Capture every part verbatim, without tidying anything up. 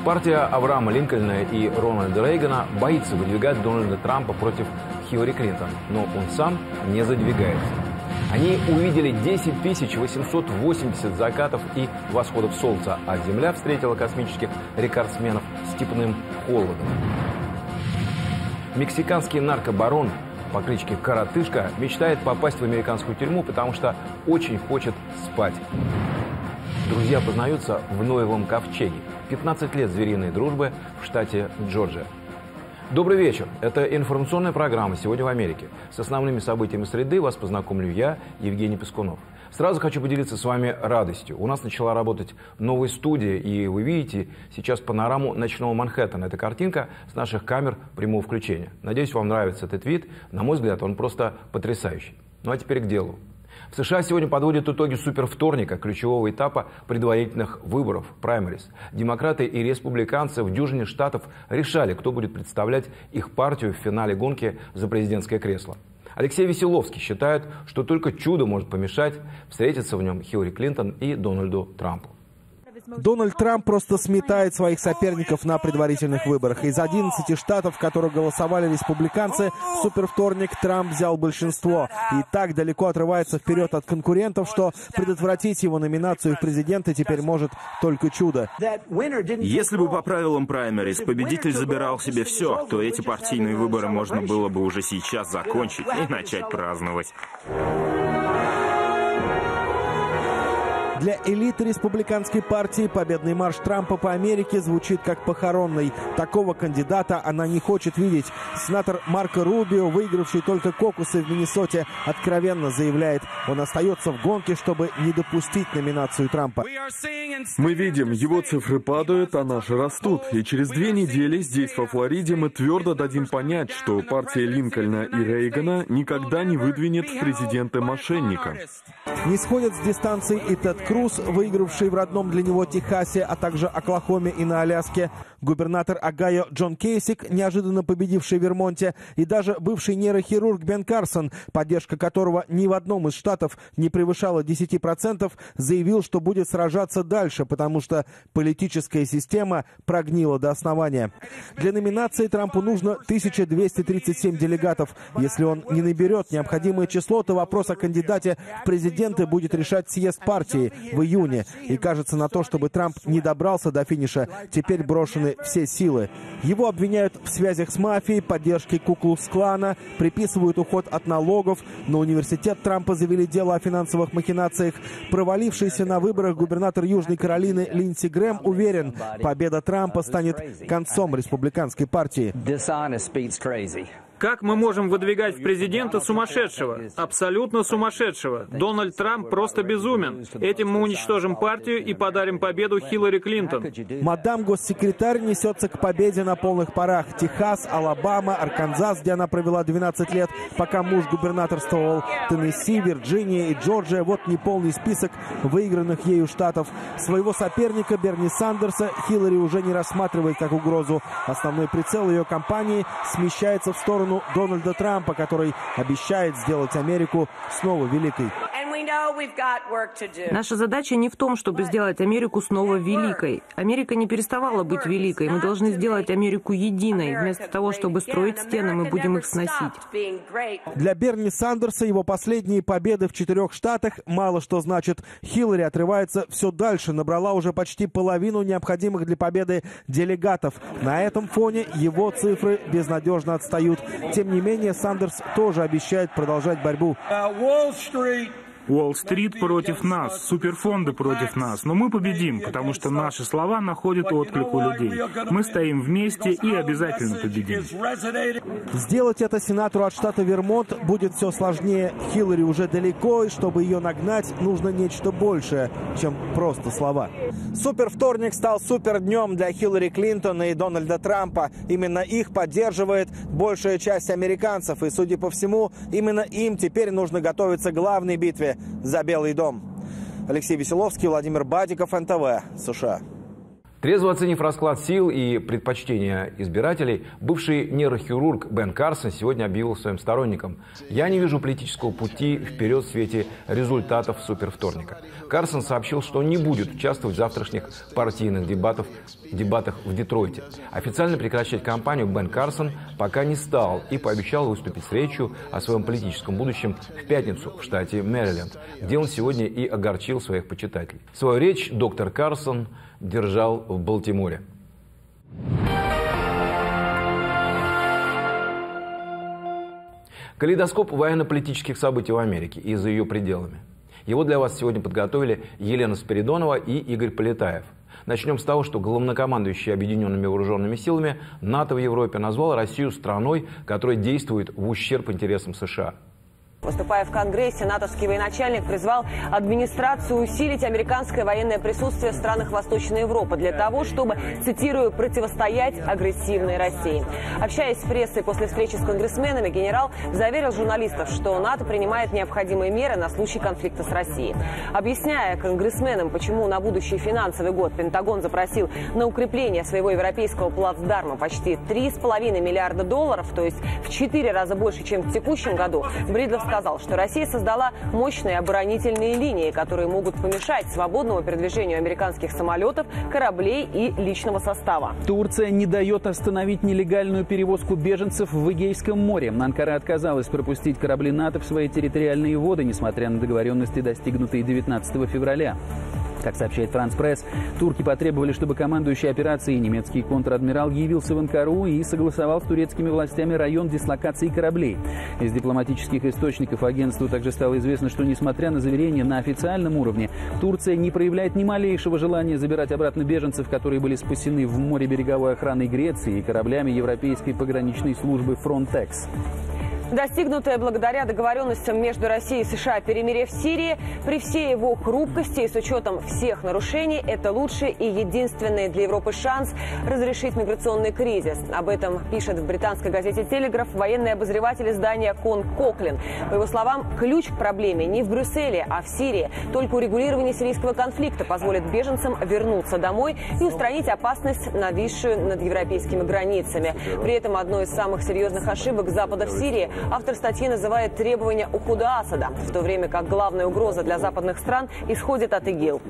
Партия Авраама Линкольна и Рональда Рейгана боится выдвигать Дональда Трампа против Хиллари Клинтон, но он сам не задвигается. Они увидели десять тысяч восемьсот восемьдесят закатов и восходов солнца, а Земля встретила космических рекордсменов степным холодом. Мексиканский наркобарон по кличке Коротышка мечтает попасть в американскую тюрьму, потому что очень хочет спать. Друзья познаются в Ноевом ковчеге. пятнадцать лет звериной дружбы в штате Джорджия. Добрый вечер. Это информационная программа «Сегодня в Америке». С основными событиями среды вас познакомлю я, Евгений Пескунов. Сразу хочу поделиться с вами радостью. У нас начала работать новая студия, и вы видите сейчас панораму ночного Манхэттена. Это картинка с наших камер прямого включения. Надеюсь, вам нравится этот вид. На мой взгляд, он просто потрясающий. Ну а теперь к делу. В США сегодня подводят итоги супервторника, ключевого этапа предварительных выборов, праймерис. Демократы и республиканцы в дюжине штатов решали, кто будет представлять их партию в финале гонки за президентское кресло. Алексей Веселовский считает, что только чудо может помешать встретиться в нем Хиллари Клинтон и Дональду Трампу. Дональд Трамп просто сметает своих соперников на предварительных выборах. Из одиннадцати штатов, в которых голосовали республиканцы, в супервторник Трамп взял большинство. И так далеко отрывается вперед от конкурентов, что предотвратить его номинацию в президенты теперь может только чудо. Если бы по правилам праймерис победитель забирал себе все, то эти партийные выборы можно было бы уже сейчас закончить и начать праздновать. Для элиты республиканской партии победный марш Трампа по Америке звучит как похоронный. Такого кандидата она не хочет видеть. Сенатор Марко Рубио, выигравший только кокусы в Миннесоте, откровенно заявляет, он остается в гонке, чтобы не допустить номинацию Трампа. Мы видим, его цифры падают, а наши растут. И через две недели здесь, во Флориде, мы твердо дадим понять, что партия Линкольна и Рейгана никогда не выдвинет в президенты мошенника. Не сходят с дистанции и Тед Круз, выигравший в родном для него Техасе, а также Оклахоме и на Аляске, губернатор Огайо Джон Кейсик, неожиданно победивший в Вермонте, и даже бывший нейрохирург Бен Карсон, поддержка которого ни в одном из штатов не превышала десяти процентов, заявил, что будет сражаться дальше, потому что политическая система прогнила до основания. Для номинации Трампу нужно тысяча двести тридцать семь делегатов. Если он не наберет необходимое число, то вопрос о кандидате в президенты будет решать съезд партии в июне. И кажется, на то, чтобы Трамп не добрался до финиша, теперь брошены все силы. Его обвиняют в связях с мафией, поддержке Ку-клукс-клана, приписывают уход от налогов. На университет Трампа завели дело о финансовых махинациях. Провалившийся на выборах губернатор Южной Каролины Линдси Грэм уверен, победа Трампа станет концом республиканской партии. Как мы можем выдвигать в президента сумасшедшего? Абсолютно сумасшедшего. Дональд Трамп просто безумен. Этим мы уничтожим партию и подарим победу Хиллари Клинтон. Мадам госсекретарь несется к победе на полных парах. Техас, Алабама, Арканзас, где она провела двенадцать лет, пока муж губернаторствовал, Теннесси, Вирджиния и Джорджия. Вот неполный список выигранных ею штатов. Своего соперника Берни Сандерса Хиллари уже не рассматривает как угрозу. Основной прицел ее кампании смещается в сторону Дональда Трампа, который обещает сделать Америку снова великой. Наша задача не в том, чтобы сделать Америку снова великой. Америка не переставала быть великой. Мы должны сделать Америку единой. Вместо того, чтобы строить стены, мы будем их сносить. Для Берни Сандерса его последние победы в четырех штатах мало что значит. Хиллари отрывается все дальше, набрала уже почти половину необходимых для победы делегатов. На этом фоне его цифры безнадежно отстают. Тем не менее, Сандерс тоже обещает продолжать борьбу. Уолл-стрит против нас, суперфонды против нас, но мы победим, потому что наши слова находят отклик у людей. Мы стоим вместе и обязательно победим. Сделать это сенатору от штата Вермонт будет все сложнее. Хиллари уже далеко, и чтобы ее нагнать, нужно нечто большее, чем просто слова. Супервторник стал суперднем для Хиллари Клинтон и Дональда Трампа. Именно их поддерживает большая часть американцев, и, судя по всему, именно им теперь нужно готовиться к главной битве за Белый дом. Алексей Веселовский, Владимир Бадиков, эн тэ вэ, США. Трезво оценив расклад сил и предпочтения избирателей, бывший нейрохирург Бен Карсон сегодня объявил своим сторонникам: «Я не вижу политического пути вперед в свете результатов супервторника». Карсон сообщил, что не будет участвовать в завтрашних партийных дебатах, дебатах в Детройте. Официально прекращать кампанию Бен Карсон пока не стал и пообещал выступить с речью о своем политическом будущем в пятницу в штате Мэриленд, где он сегодня и огорчил своих почитателей. Свою речь доктор Карсон держал в Балтиморе. Калейдоскоп военно-политических событий в Америке и за ее пределами. Его для вас сегодня подготовили Елена Спиридонова и Игорь Полетаев. Начнем с того, что главнокомандующий Объединенными Вооруженными Силами НАТО в Европе назвал Россию страной, которая действует в ущерб интересам США. Выступая в Конгрессе, натовский военачальник призвал администрацию усилить американское военное присутствие в странах Восточной Европы для того, чтобы, цитирую, противостоять агрессивной России. Общаясь с прессой после встречи с конгрессменами, генерал заверил журналистов, что НАТО принимает необходимые меры на случай конфликта с Россией. Объясняя конгрессменам, почему на будущий финансовый год Пентагон запросил на укрепление своего европейского плацдарма почти три с половиной миллиарда долларов, то есть в четыре раза больше, чем в текущем году, Бридлов сказал, что Россия создала мощные оборонительные линии, которые могут помешать свободному передвижению американских самолетов, кораблей и личного состава. Турция не дает остановить нелегальную перевозку беженцев в Эгейском море. Анкара отказалась пропустить корабли НАТО в свои территориальные воды, несмотря на договоренности, достигнутые девятнадцатого февраля. Как сообщает Франс Пресс, турки потребовали, чтобы командующий операцией немецкий контр-адмирал явился в Анкару и согласовал с турецкими властями район дислокации кораблей. Из дипломатических источников агентству также стало известно, что, несмотря на заверения на официальном уровне, Турция не проявляет ни малейшего желания забирать обратно беженцев, которые были спасены в море береговой охраной Греции и кораблями Европейской пограничной службы Frontex. Достигнутое благодаря договоренностям между Россией и США перемирие в Сирии, при всей его хрупкости и с учетом всех нарушений, это лучший и единственный для Европы шанс разрешить миграционный кризис. Об этом пишет в британской газете «Телеграф» военный обозреватель издания Кон Коклин. По его словам, ключ к проблеме не в Брюсселе, а в Сирии. Только урегулирование сирийского конфликта позволит беженцам вернуться домой и устранить опасность, нависшую над европейскими границами. При этом одной из самых серьезных ошибок Запада в Сирии автор статьи называет требования ухода Асада, в то время как главная угроза для западных стран исходит от ИГИЛ.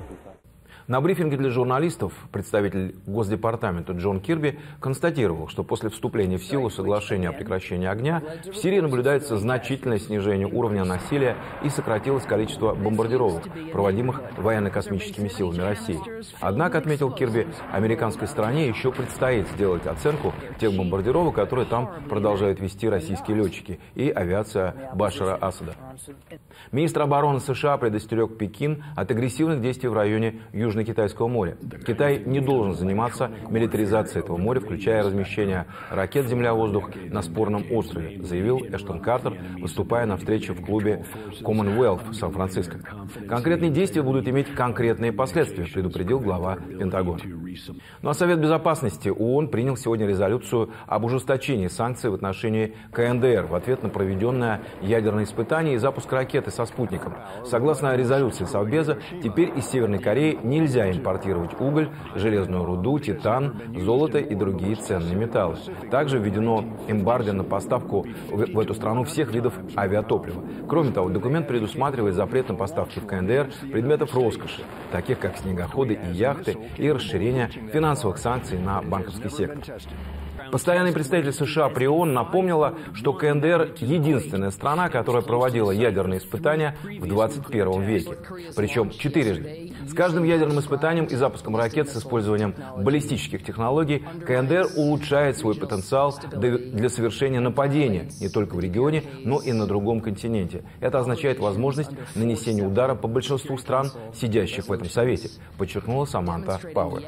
На брифинге для журналистов представитель Госдепартамента Джон Кирби констатировал, что после вступления в силу соглашения о прекращении огня в Сирии наблюдается значительное снижение уровня насилия и сократилось количество бомбардировок, проводимых военно-космическими силами России. Однако, отметил Кирби, американской стороне еще предстоит сделать оценку тех бомбардировок, которые там продолжают вести российские летчики и авиация Башара Асада. Министр обороны США предостерег Пекин от агрессивных действий в районе Южной Китайского моря. Китай не должен заниматься милитаризацией этого моря, включая размещение ракет «Земля-воздух» на спорном острове, заявил Эштон Картер, выступая на встрече в клубе Commonwealth в Сан-Франциско. Конкретные действия будут иметь конкретные последствия, предупредил глава Пентагона. Ну а Совет Безопасности ООН принял сегодня резолюцию об ужесточении санкций в отношении КНДР в ответ на проведенное ядерное испытание и запуск ракеты со спутником. Согласно резолюции Совбеза, теперь из Северной Кореи нельзя Нельзя импортировать уголь, железную руду, титан, золото и другие ценные металлы. Также введено эмбарго на поставку в эту страну всех видов авиатоплива. Кроме того, документ предусматривает запрет на поставки в КНДР предметов роскоши, таких как снегоходы и яхты, и расширение финансовых санкций на банковский сектор. Постоянный представитель США при ООН напомнила, что КНДР – единственная страна, которая проводила ядерные испытания в двадцать первом веке. Причем четырежды. С каждым ядерным испытанием и запуском ракет с использованием баллистических технологий КНДР улучшает свой потенциал для совершения нападения не только в регионе, но и на другом континенте. Это означает возможность нанесения удара по большинству стран, сидящих в этом совете, подчеркнула Саманта Пауэр.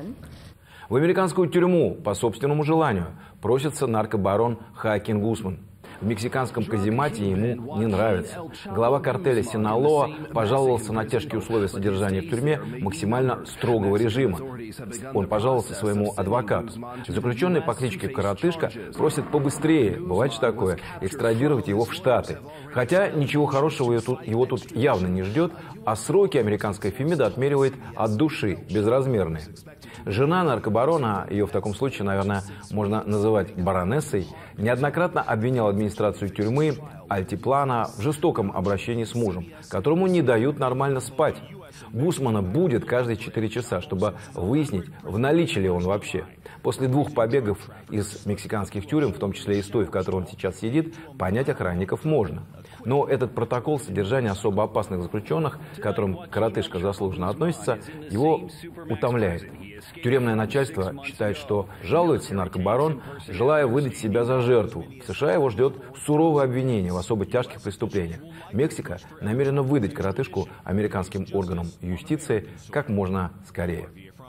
В американскую тюрьму по собственному желанию просится наркобарон Хоакин Гусман. В мексиканском каземате ему не нравится. Глава картеля Синалоа пожаловался на тяжкие условия содержания в тюрьме максимально строгого режима. Он пожаловался своему адвокату. Заключенный по кличке Коротышка просит побыстрее, бывает что такое, экстрадировать его в Штаты. Хотя ничего хорошего его тут явно не ждет, а сроки американская Фемида отмеривает от души, безразмерные. Жена наркобарона, ее в таком случае, наверное, можно называть баронессой, неоднократно обвиняла администрацию тюрьмы Альтиплана в жестоком обращении с мужем, которому не дают нормально спать. Гусмана будет каждые четыре часа, чтобы выяснить, в наличии ли он вообще. После двух побегов из мексиканских тюрем, в том числе и с той, в которой он сейчас сидит, понять охранников можно. Но этот протокол содержания особо опасных заключенных, к которым коротышка заслуженно относится, его утомляет. Тюремное начальство считает, что жалуется наркобарон, желая выдать себя за жертву. В США его ждет суровое обвинение в особо тяжких преступлениях. Мексика намерена выдать коротышку американским органам юстиции как можно скорее.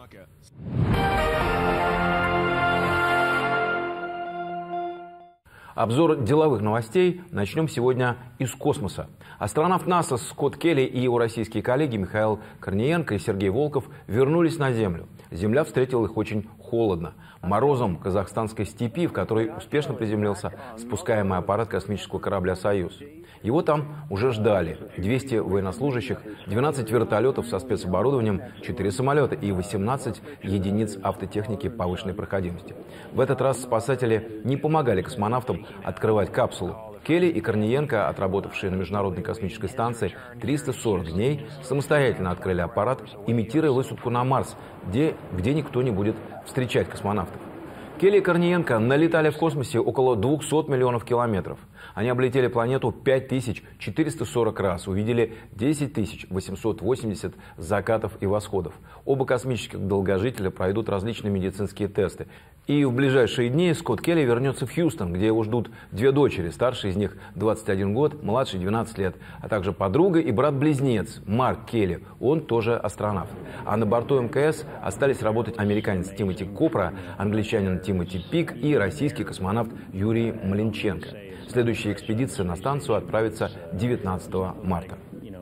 Обзор деловых новостей начнем сегодня из космоса. Астронавт НАСА Скотт Келли и его российские коллеги Михаил Корниенко и Сергей Волков вернулись на Землю. Земля встретила их очень холодно. Морозом казахстанской степи, в которой успешно приземлился спускаемый аппарат космического корабля «Союз». Его там уже ждали. двести военнослужащих, двенадцать вертолетов со спецоборудованием, четыре самолета и восемнадцать единиц автотехники повышенной проходимости. В этот раз спасатели не помогали космонавтам открывать капсулу. Келли и Корниенко, отработавшие на Международной космической станции триста сорок дней, самостоятельно открыли аппарат, имитируя высадку на Марс, где, где никто не будет встречать космонавтов. Келли и Корниенко налетали в космосе около двухсот миллионов километров. Они облетели планету пять тысяч четыреста сорок раз, увидели десять тысяч восемьсот восемьдесят закатов и восходов. Оба космических долгожителя пройдут различные медицинские тесты. И в ближайшие дни Скотт Келли вернется в Хьюстон, где его ждут две дочери, старший из них двадцать один год, младший двенадцать лет, а также подруга и брат-близнец Марк Келли, он тоже астронавт. А на борту МКС остались работать американец Тимоти Копра, англичанин Тимоти Пик и российский космонавт Юрий Маленченко. Следующая экспедиция на станцию отправится девятнадцатого марта.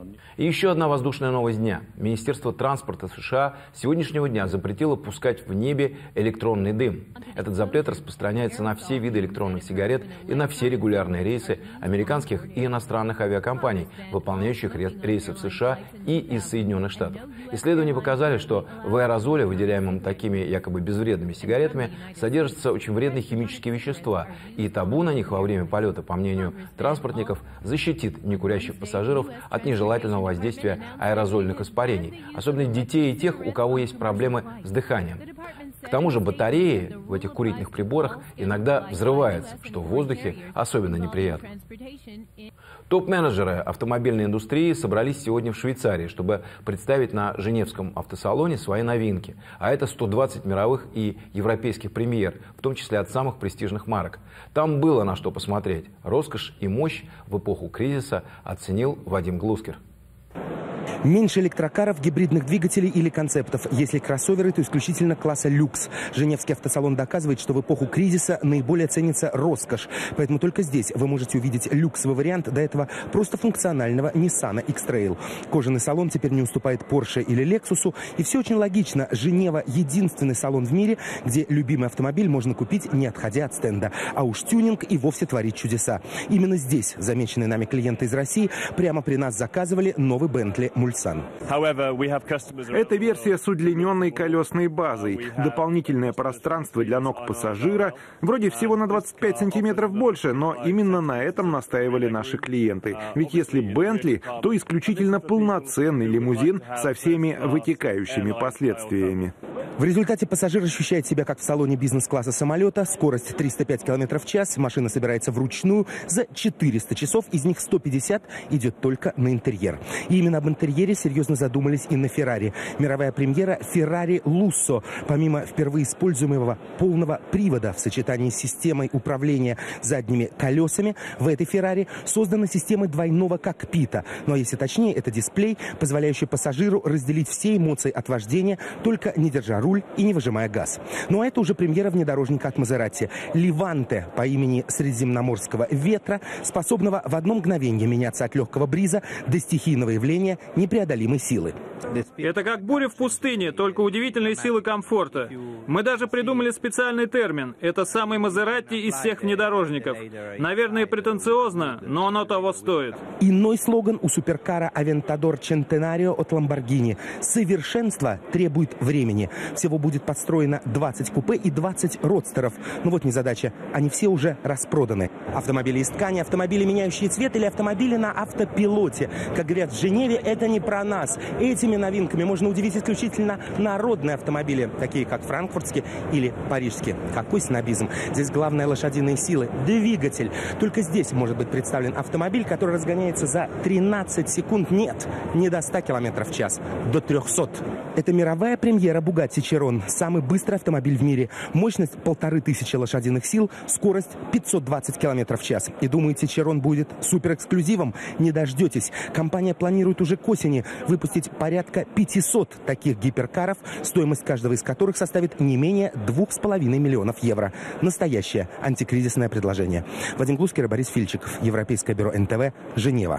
И еще одна воздушная новость дня. Министерство транспорта США с сегодняшнего дня запретило пускать в небе электронный дым. Этот запрет распространяется на все виды электронных сигарет и на все регулярные рейсы американских и иностранных авиакомпаний, выполняющих рейсы в США и из Соединенных Штатов. Исследования показали, что в аэрозоле, выделяемом такими якобы безвредными сигаретами, содержатся очень вредные химические вещества, и табу на них во время полета, по мнению транспортников, защитит некурящих пассажиров от нежелательного воздействия аэрозольных испарений, особенно детей и тех, у кого есть проблемы с дыханием. К тому же батареи в этих курительных приборах иногда взрываются, что в воздухе особенно неприятно. Топ-менеджеры автомобильной индустрии собрались сегодня в Швейцарии, чтобы представить на Женевском автосалоне свои новинки. А это сто двадцать мировых и европейских премьер, в том числе от самых престижных марок. Там было на что посмотреть. Роскошь и мощь в эпоху кризиса оценил Вадим Глускер. Меньше электрокаров, гибридных двигателей или концептов. Если кроссоверы, то исключительно класса люкс. Женевский автосалон доказывает, что в эпоху кризиса наиболее ценится роскошь. Поэтому только здесь вы можете увидеть люксовый вариант до этого просто функционального Nissan X-Trail. Кожаный салон теперь не уступает Porsche или Lexus. И все очень логично. Женева – единственный салон в мире, где любимый автомобиль можно купить, не отходя от стенда. А уж тюнинг и вовсе творит чудеса. Именно здесь замеченные нами клиенты из России прямо при нас заказывали новый Bentley Mulsanne. Это версия с удлиненной колесной базой, дополнительное пространство для ног пассажира, вроде всего на двадцать пять сантиметров больше, но именно на этом настаивали наши клиенты. Ведь если Бентли, то исключительно полноценный лимузин со всеми вытекающими последствиями. В результате пассажир ощущает себя как в салоне бизнес-класса самолета, скорость триста пять километров в час, машина собирается вручную за четыреста часов, из них сто пятьдесят идет только на интерьер. И именно об интерьере серьезно задумались и на Феррари. Мировая премьера Ferrari Lusso. Помимо впервые используемого полного привода в сочетании с системой управления задними колесами, в этой Феррари создана система двойного кокпита. Ну а если точнее, это дисплей, позволяющий пассажиру разделить все эмоции от вождения, только не держа руль и не выжимая газ. Ну а это уже премьера внедорожника от Мазерати. Леванте по имени средиземноморского ветра, способного в одно мгновение меняться от легкого бриза до стихийного явления непреодолимой силы. Это как буря в пустыне, только удивительной силы комфорта. Мы даже придумали специальный термин. Это самый Мазератти из всех внедорожников. Наверное, претенциозно, но оно того стоит. Иной слоган у суперкара Aventador Centenario от Lamborghini. Совершенство требует времени. Всего будет построено двадцать купе и двадцать родстеров. Но вот незадача. Они все уже распроданы. Автомобили из ткани, автомобили, меняющие цвет, или автомобили на автопилоте. Как говорят в Женеве, это не про нас. Этими новинками можно удивить исключительно народные автомобили, такие как франкфуртские или парижские. Какой снобизм. Здесь главное лошадиные силы. Двигатель. Только здесь может быть представлен автомобиль, который разгоняется за тринадцать секунд. Нет, не до ста километров в час, до трехсот. Это мировая премьера Bugatti Chiron. Самый быстрый автомобиль в мире. Мощность полторы тысячи лошадиных сил, скорость пятьсот двадцать километров в час. И думаете, Chiron будет суперэксклюзивом? Не дождетесь. Компания планирует уже к осени выпустить порядка пятисот таких гиперкаров, стоимость каждого из которых составит не менее двух с половиной миллионов евро. Настоящее антикризисное предложение. Вадим Глускер и Борис Фильчиков. Европейское бюро эн тэ вэ. Женева.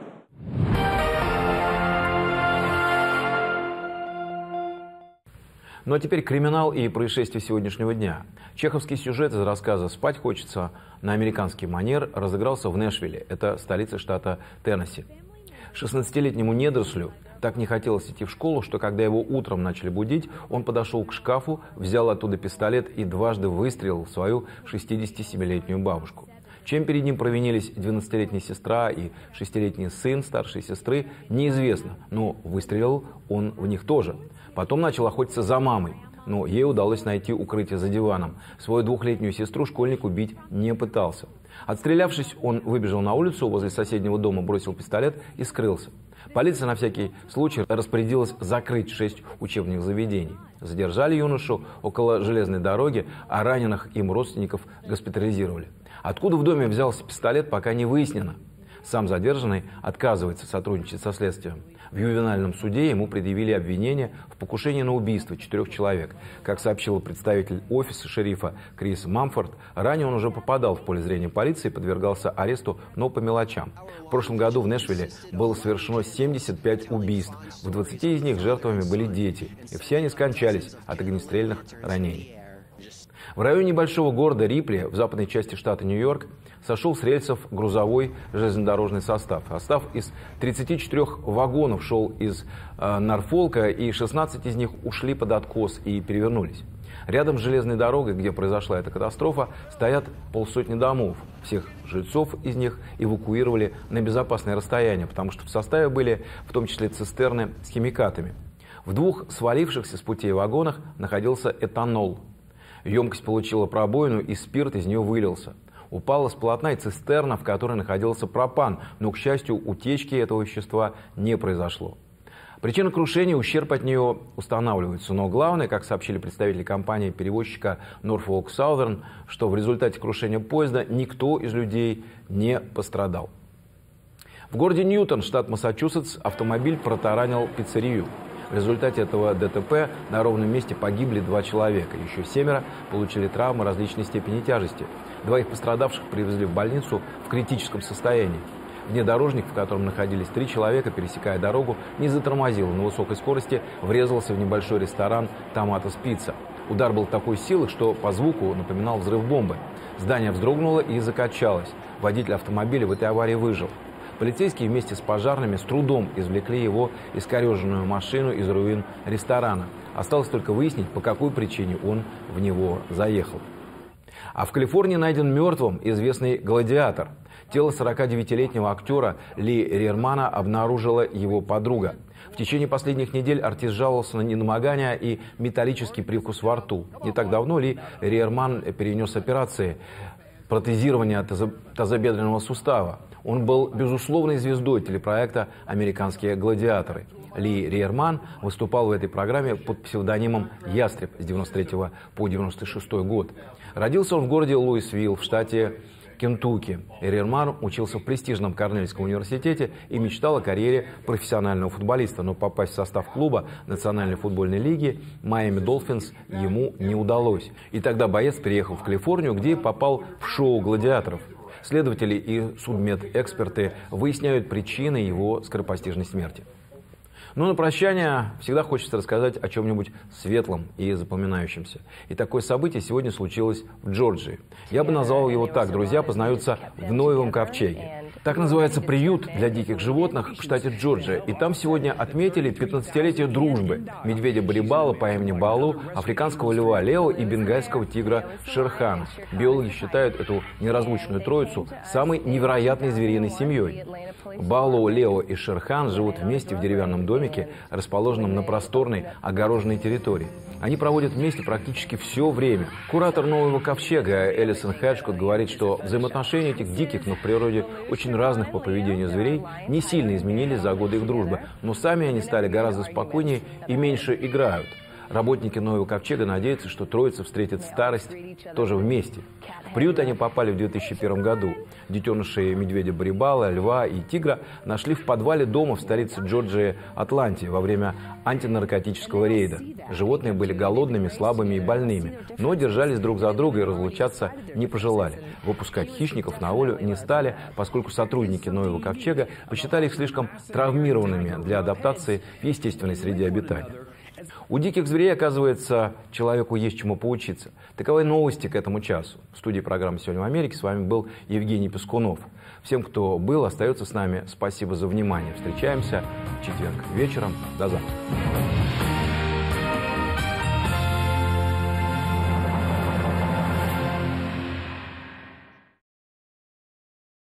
Ну а теперь криминал и происшествия сегодняшнего дня. Чеховский сюжет из рассказа «Спать хочется» на американский манер разыгрался в Нэшвилле. Это столица штата Теннесси. шестнадцатилетнему недорослю так не хотелось идти в школу, что когда его утром начали будить, он подошел к шкафу, взял оттуда пистолет и дважды выстрелил в свою шестидесятисемилетнюю бабушку. Чем перед ним провинились двенадцатилетняя сестра и шестилетний сын старшей сестры, неизвестно, но выстрелил он в них тоже. Потом начал охотиться за мамой, но ей удалось найти укрытие за диваном. Свою двухлетнюю сестру школьник убить не пытался. Отстрелявшись, он выбежал на улицу, возле соседнего дома бросил пистолет и скрылся. Полиция на всякий случай распорядилась закрыть шесть учебных заведений. Задержали юношу около железной дороги, а раненых им родственников госпитализировали. Откуда в доме взялся пистолет, пока не выяснено. Сам задержанный отказывается сотрудничать со следствием. В ювенальном суде ему предъявили обвинение в покушении на убийство четырех человек. Как сообщил представитель офиса шерифа Крис Мамфорд, ранее он уже попадал в поле зрения полиции и подвергался аресту, но по мелочам. В прошлом году в Нэшвилле было совершено семьдесят пять убийств. В двадцати из них жертвами были дети, и все они скончались от огнестрельных ранений. В районе небольшого города Рипли в западной части штата Нью-Йорк сошел с рельсов грузовой железнодорожный состав. Состав из тридцати четырёх вагонов шел из э, Норфолка, и шестнадцать из них ушли под откос и перевернулись. Рядом с железной дорогой, где произошла эта катастрофа, стоят полсотни домов. Всех жильцов из них эвакуировали на безопасное расстояние, потому что в составе были в том числе цистерны с химикатами. В двух свалившихся с путей вагонах находился этанол. Емкость получила пробоину, и спирт из нее вылился. Упала с полотна и цистерна, в которой находился пропан, но, к счастью, утечки этого вещества не произошло. Причина крушения, ущерб от нее устанавливается, но главное, как сообщили представители компании-перевозчика Norfolk Southern, что в результате крушения поезда никто из людей не пострадал. В городе Ньютон, штат Массачусетс, автомобиль протаранил пиццерию. В результате этого ДТП на ровном месте погибли два человека. Еще семеро получили травмы различной степени тяжести. Двоих пострадавших привезли в больницу в критическом состоянии. Внедорожник, в котором находились три человека, пересекая дорогу, не затормозил, на высокой скорости врезался в небольшой ресторан «Томатос Пицца». Удар был такой силы, что по звуку напоминал взрыв бомбы. Здание вздрогнуло и закачалось. Водитель автомобиля в этой аварии выжил. Полицейские вместе с пожарными с трудом извлекли его искореженную машину из руин ресторана. Осталось только выяснить, по какой причине он в него заехал. А в Калифорнии найден мертвым известный гладиатор. Тело сорокадевятилетнего актера Ли Риермана обнаружила его подруга. В течение последних недель артист жаловался на недомогание и металлический привкус во рту. Не так давно Ли Риерман перенес операции протезирования тазобедренного сустава. Он был безусловной звездой телепроекта «Американские гладиаторы». Ли Риерман выступал в этой программе под псевдонимом «Ястреб» с девяносто третьего по девяносто шестой год. Родился он в городе Луисвилл в штате Кентукки. Риерман учился в престижном Корнельском университете и мечтал о карьере профессионального футболиста, но попасть в состав клуба Национальной футбольной лиги Майами Долфинс ему не удалось. И тогда боец переехал в Калифорнию, где попал в шоу гладиаторов. Следователи и судмедэксперты выясняют причины его скоропостижной смерти. Но на прощание всегда хочется рассказать о чем-нибудь светлом и запоминающемся. И такое событие сегодня случилось в Джорджии. Я бы назвал его так: друзья познаются в Ноевом ковчеге. Так называется приют для диких животных в штате Джорджия. И там сегодня отметили пятнадцатилетие дружбы медведя Барибала по имени Балу, африканского льва Лео и бенгальского тигра Шерхана. Биологи считают эту неразлучную троицу самой невероятной звериной семьей. Балу, Лео и Шерхан живут вместе в деревянном домике, расположенном на просторной огороженной территории. Они проводят вместе практически все время. Куратор Нового ковчега Элисон Хеджкот говорит, что взаимоотношения этих диких, но в природе очень разных по поведению зверей не сильно изменились за годы их дружбы, но сами они стали гораздо спокойнее и меньше играют. Работники Нового ковчега надеются, что троица встретит старость тоже вместе. В приют они попали в две тысячи первом году. Детенышей медведя Барибала, льва и тигра нашли в подвале дома в столице Джорджии Атланте во время антинаркотического рейда. Животные были голодными, слабыми и больными, но держались друг за друга и разлучаться не пожелали. Выпускать хищников на волю не стали, поскольку сотрудники Нового ковчега посчитали их слишком травмированными для адаптации в естественной среде обитания. У диких зверей, оказывается, человеку есть чему поучиться. Таковы новости к этому часу. В студии программы «Сегодня в Америке» с вами был Евгений Пескунов. Всем, кто был, остается с нами, спасибо за внимание. Встречаемся в четверг вечером. До завтра.